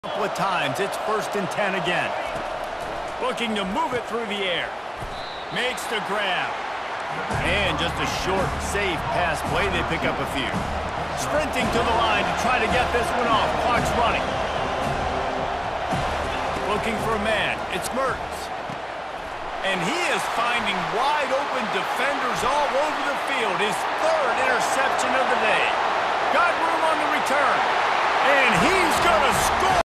Couple of times, it's 1st and 10 again. Looking to move it through the air. Makes the grab. And just a short, safe pass play. They pick up a few. Sprinting to the line to try to get this one off. Clock's running. Looking for a man. It's Mertens. And he is finding wide-open defenders all over the field. His 3rd interception of the day. Got room on the return. And he's going to score.